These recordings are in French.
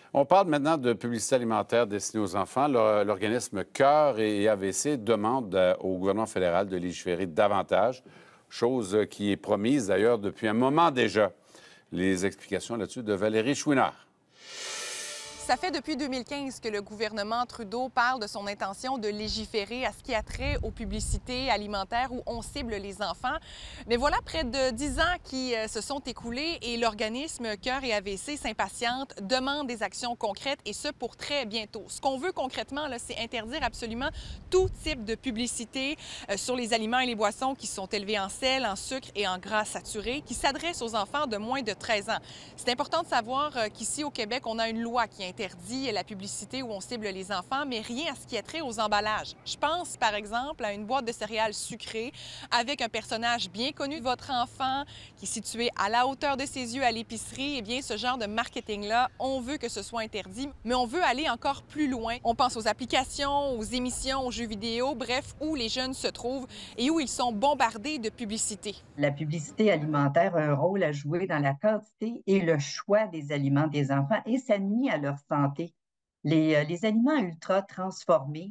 On parle maintenant de publicité alimentaire destinée aux enfants. L'organisme Cœur et AVC demande au gouvernement fédéral de légiférer davantage, chose qui est promise d'ailleurs depuis un moment déjà. Les explications là-dessus de Valérie Chouinard. Ça fait depuis 2015 que le gouvernement Trudeau parle de son intention de légiférer à ce qui a trait aux publicités alimentaires où on cible les enfants. Mais voilà près de 10 ans qui se sont écoulés et l'organisme Cœur et AVC s'impatiente, demande des actions concrètes et ce pour très bientôt. Ce qu'on veut concrètement, c'est interdire absolument tout type de publicité sur les aliments et les boissons qui sont élevés en sel, en sucre et en gras saturés, qui s'adressent aux enfants de moins de 13 ans. C'est important de savoir qu'ici au Québec, on a une loi qui interdit la publicité où on cible les enfants, mais rien à ce qui a trait aux emballages. Je pense, par exemple, à une boîte de céréales sucrées avec un personnage bien connu de votre enfant qui est situé à la hauteur de ses yeux à l'épicerie. Eh bien, ce genre de marketing-là, on veut que ce soit interdit, mais on veut aller encore plus loin. On pense aux applications, aux émissions, aux jeux vidéo, bref, où les jeunes se trouvent et où ils sont bombardés de publicité. La publicité alimentaire a un rôle à jouer dans la quantité et le choix des aliments des enfants et ça nuit à leur santé. Les aliments ultra transformés,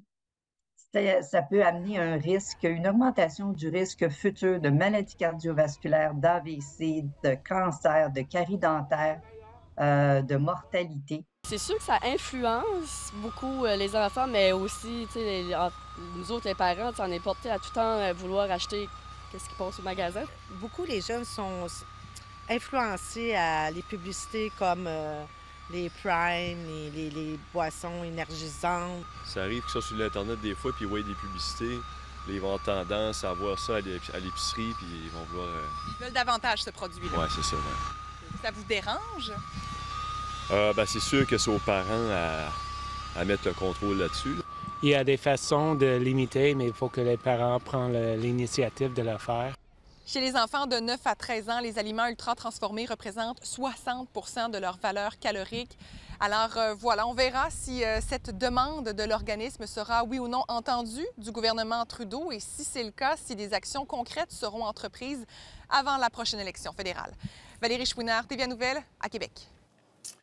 ça peut amener un risque, une augmentation du risque futur de maladies cardiovasculaires, d'AVC, de cancer, de caries dentaires, de mortalité. C'est sûr que ça influence beaucoup les enfants, mais aussi, nous autres, les parents, on est portés à tout temps vouloir acheter qu'est-ce qui passe au magasin. Beaucoup les jeunes sont influencés à les publicités comme les Prime, les boissons énergisantes. Ça arrive qu'ils sont sur l'Internet des fois, puis ils voient des publicités. Ils vont avoir tendance à voir ça à l'épicerie, puis ils vont vouloir... Ils veulent davantage ce produit-là. Oui, c'est ça. Ouais. Ça vous dérange? C'est sûr que c'est aux parents à mettre le contrôle là-dessus. Il y a des façons de limiter, mais il faut que les parents prennent l'initiative de le faire. Chez les enfants de 9 à 13 ans, les aliments ultra transformés représentent 60 de leur valeur calorique. Alors voilà, on verra si cette demande de l'organisme sera oui ou non entendue du gouvernement Trudeau et si c'est le cas, si des actions concrètes seront entreprises avant la prochaine élection fédérale. Valérie Chouinard, TVA Nouvelles, à Québec.